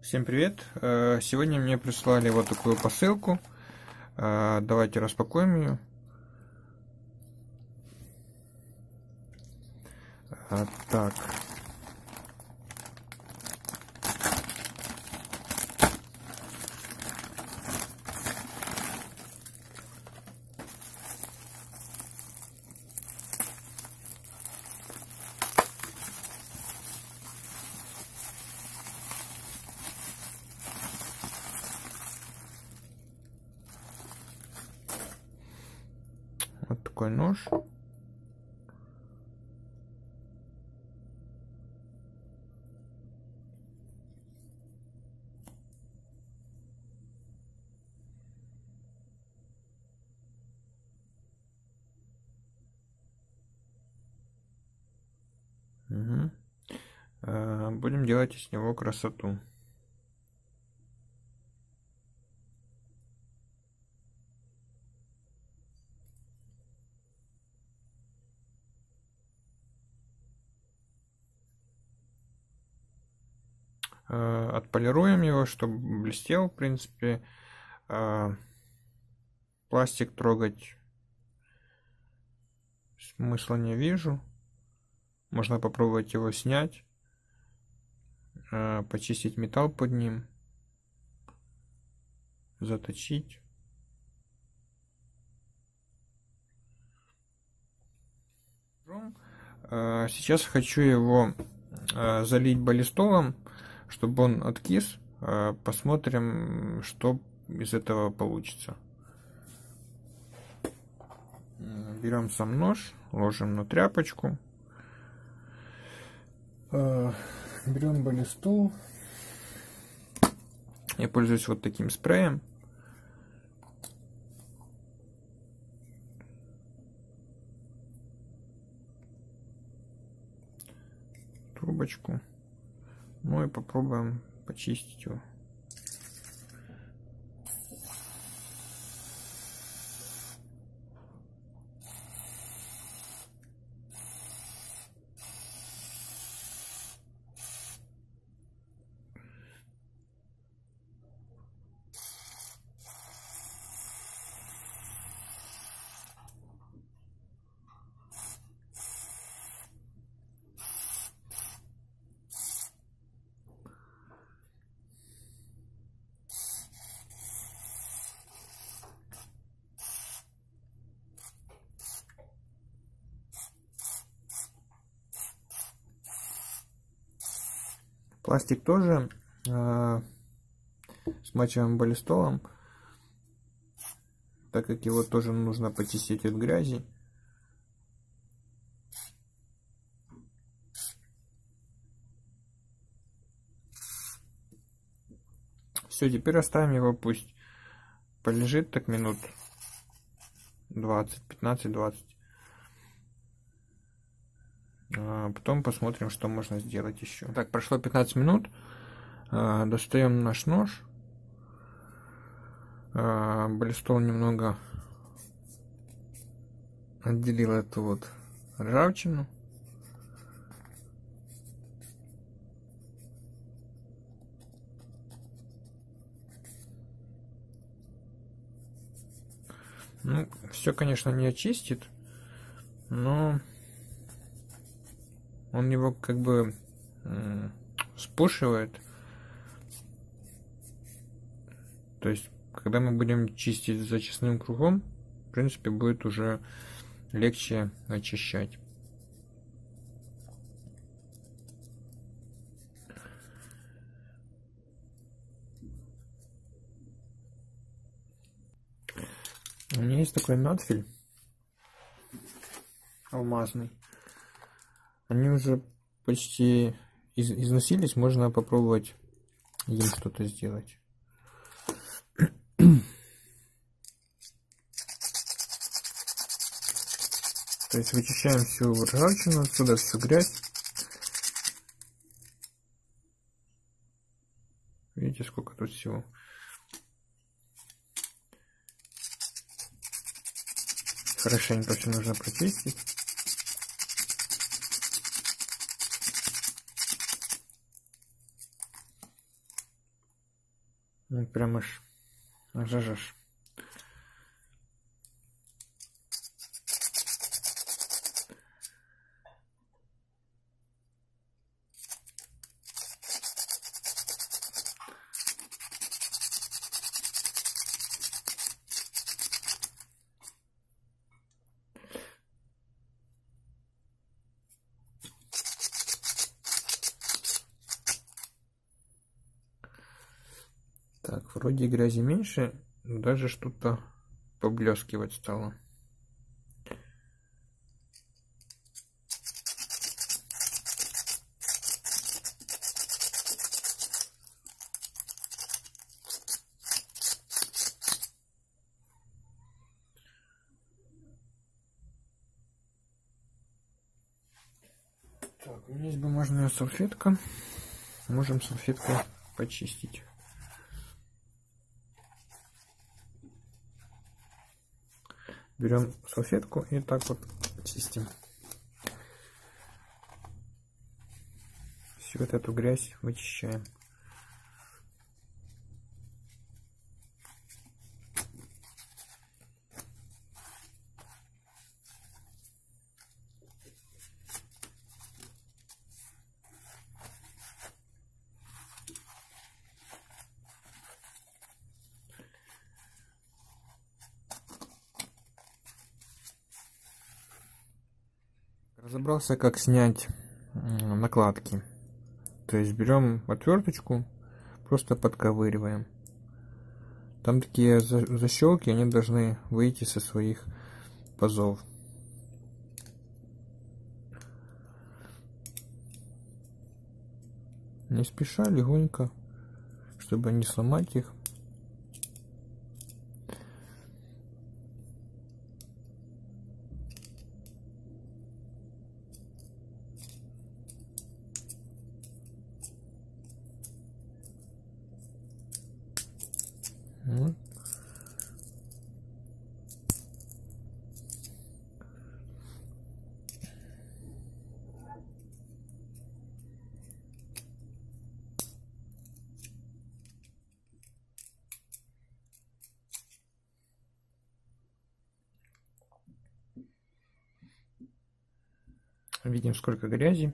Всем привет! Сегодня мне прислали вот такую посылку. Давайте распакуем ее. Так. Вот такой нож. Угу. Будем делать из него красоту. Отполируем его, чтобы блестел, в принципе. Пластик трогать смысла не вижу. Можно попробовать его снять, почистить металл под ним, заточить. Сейчас хочу его залить баллистолом, чтобы он откис. Посмотрим, что из этого получится. Берем сам нож, ложим на тряпочку. Берем баллистол. Я пользуюсь вот таким спреем. Трубочку. Ну и попробуем почистить его. Пластик тоже смачиваем баллистолом, так как его тоже нужно почистить от грязи. Все, теперь оставим его, пусть полежит так минут 20, 15-20. Потом посмотрим, что можно сделать еще. Так, прошло 15 минут. Достаем наш нож. Баллистол немного отделил эту вот ржавчину. Ну, все, конечно, не очистит, но он его как бы спушивает. То есть, когда мы будем чистить зачистным кругом, в принципе, будет уже легче очищать. У меня есть такой надфиль алмазный. Они уже почти износились, можно попробовать им что-то сделать. То есть вычищаем всю ржавчину отсюда, всю грязь. Видите, сколько тут всего. Хорошенько все нужно прочистить. Ну, прям аж. Так, вроде грязи меньше, даже что-то поблескивать стало. Так, у меня есть бумажная салфетка. Можем салфеткой почистить. Берем салфетку и так вот чистим. Всю вот эту грязь вычищаем. Разобрался, как снять накладки. То есть берем отверточку, просто подковыриваем. Там такие защелки, они должны выйти со своих пазов. Не спеша, легонько, чтобы не сломать их. Вот. Видим, сколько грязи.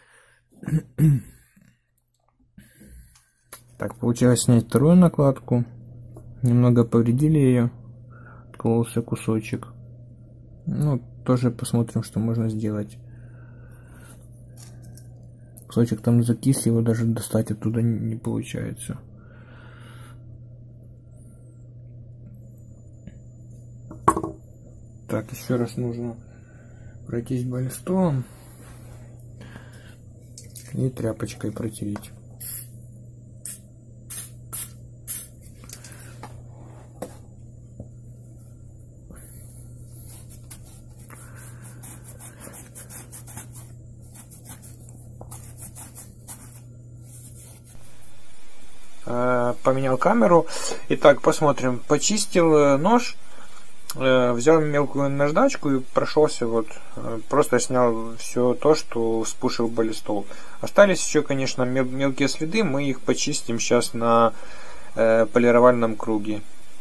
Так, получилось снять вторую накладку. Немного повредили ее. Откололся кусочек. Ну, тоже посмотрим, что можно сделать. Кусочек там закис, его даже достать оттуда не получается. Так, еще раз нужно пройтись баллистолом и тряпочкой протереть. Поменял камеру. Итак, посмотрим. Почистил нож, взял мелкую наждачку и прошелся вот. Просто снял все то, что вспушил баллистол. Остались еще, конечно, мелкие следы. Мы их почистим сейчас на полировальном круге.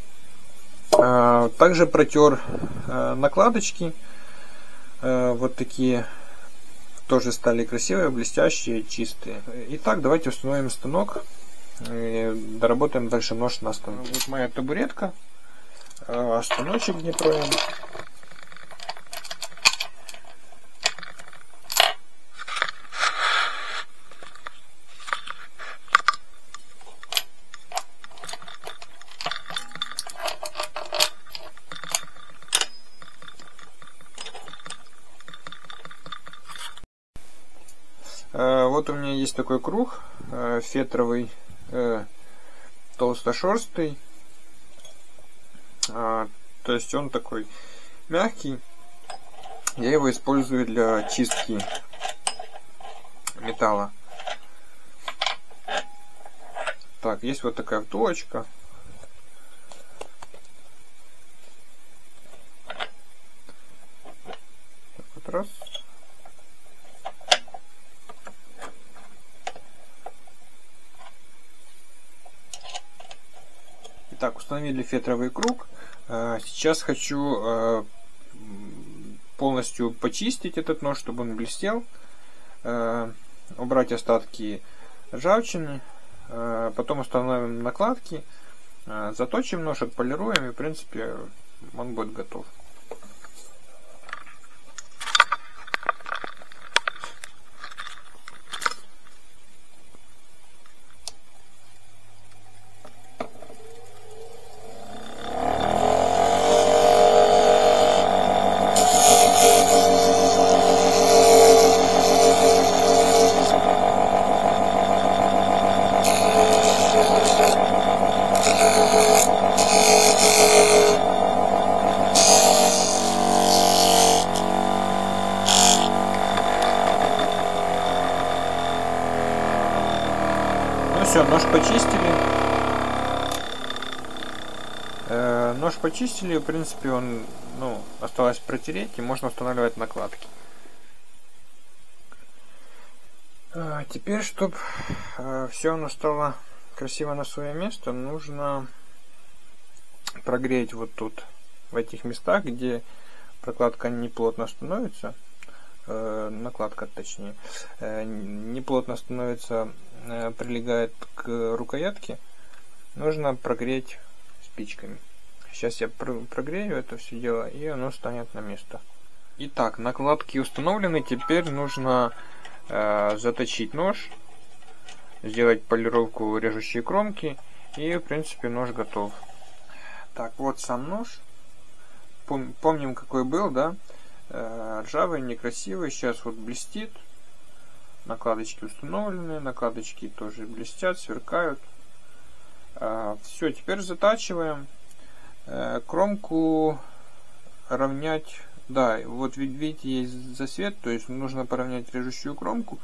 Также протер накладочки. Вот такие. Тоже стали красивые, блестящие, чистые. Итак, давайте установим станок. И доработаем дальше нож на станке. Вот моя табуретка, станочек Днепроем. Вот у меня есть такой круг фетровый, толстошерстый, то есть он такой мягкий. Я его использую для чистки металла. Так, есть вот такая втулочка. Так вот раз. Итак, установили фетровый круг. Сейчас хочу полностью почистить этот нож, чтобы он блестел. Убрать остатки ржавчины. Потом установим накладки. Заточим нож, отполируем, и в принципе он будет готов. Все, нож почистили. Нож почистили, в принципе, он, осталось протереть, и можно устанавливать накладки. Теперь, чтобы все оно стало красиво на свое место, нужно прогреть вот тут, в этих местах, где прокладка не плотно становится, накладка точнее, не плотно становится, прилегает к рукоятке, нужно прогреть спичками. Сейчас я прогрею это все дело, и оно станет на место. Итак, накладки установлены, теперь нужно заточить нож, сделать полировку режущей кромки, и в принципе нож готов. Так, вот сам нож. Помним, какой был, да? Ржавый, некрасивый, сейчас вот блестит. Накладочки установлены, накладочки тоже блестят, сверкают. Все, теперь затачиваем. Кромку равнять, да, вот видите, есть засвет, то есть нужно поравнять режущую кромку.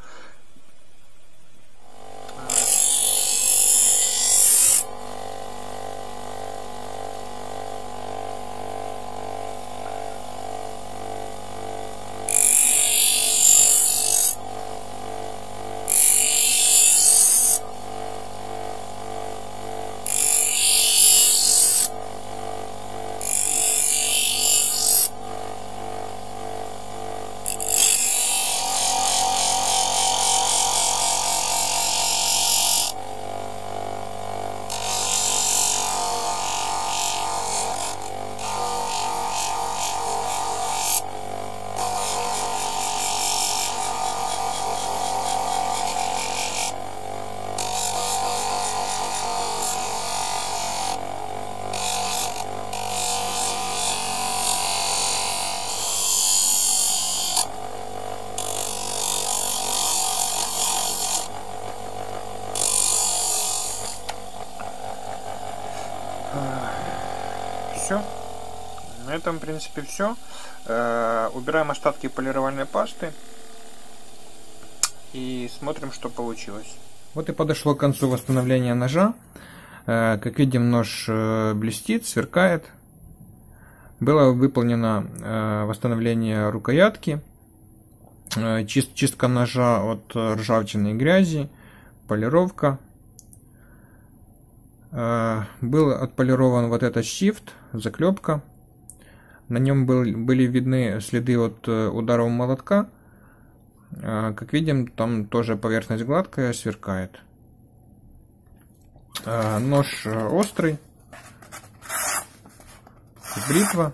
Все. На этом, в принципе, все. Убираем остатки полировальной пасты и смотрим, что получилось. Вот и подошло к концу восстановления ножа. Как видим, нож блестит, сверкает. Было выполнено восстановление рукоятки, чистка ножа от ржавчины и грязи, полировка. Был отполирован вот этот щифт, заклепка. На нем были видны следы от ударов молотка. Как видим, там тоже поверхность гладкая, сверкает. Нож острый. Бритва.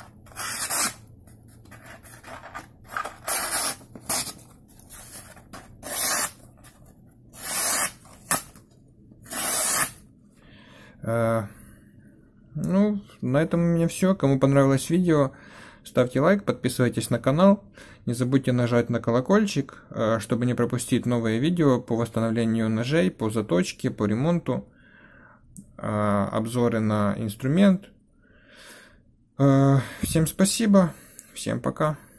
На этом у меня все. Кому понравилось видео, ставьте лайк, подписывайтесь на канал. Не забудьте нажать на колокольчик, чтобы не пропустить новые видео по восстановлению ножей, по заточке, по ремонту, обзоры на инструмент. Всем спасибо, всем пока.